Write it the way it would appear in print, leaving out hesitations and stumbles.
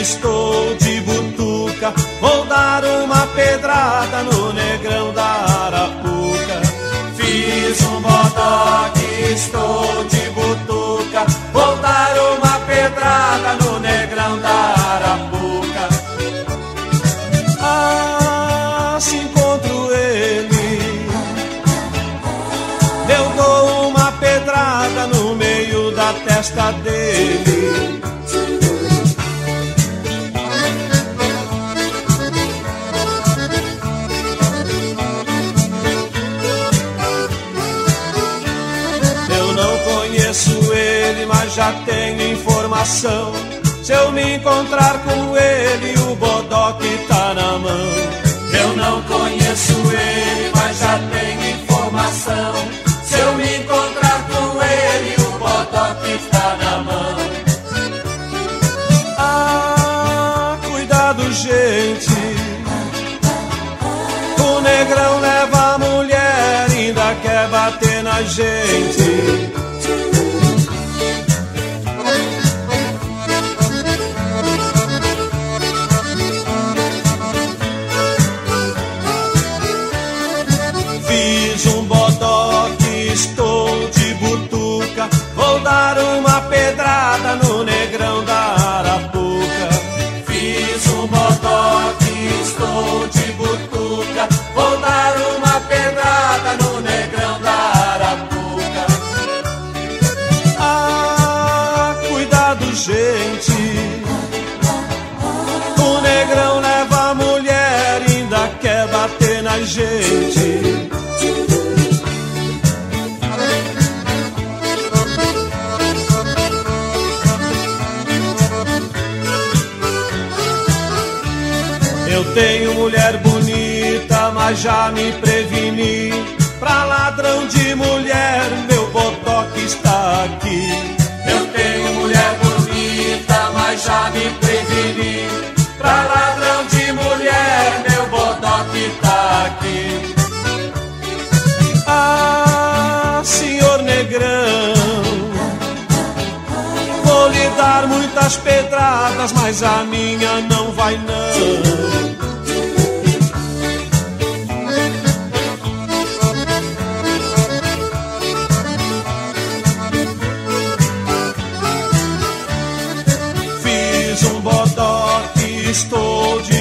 estou de butuca, vou dar uma pedrada no negrão da Arapuca. Fiz um bodoque, estou de butuca, vou dar uma pedrada no negrão da Arapuca. Ah, se encontro ele, eu dou uma pedrada no meio da testa dele. Mas já tenho informação, se eu me encontrar com ele, o bodoque tá na mão. Eu não conheço ele, mas já tenho informação, se eu me encontrar com ele, o bodoque tá na mão. Ah, cuidado, gente, o negrão leva a mulher, ainda quer bater na gente. Estou de butuca, vou dar uma pedrada no negrão da Arapuca. Fiz um bodoque, estou de butuca, vou dar uma pedrada no negrão da Arapuca. Ah, cuidado, gente, o negrão leva a mulher, ainda quer bater na gente. Eu tenho mulher bonita, mas já me preveni. Pra ladrão de mulher, meu bodoque está aqui. Eu tenho mulher bonita, mas já me preveni. Pra ladrão de mulher, meu bodoque está aqui. Ah, senhor negrão, vou lhe dar muitas pedradas, mas a minha não vai não. Fiz um bodoque, estou de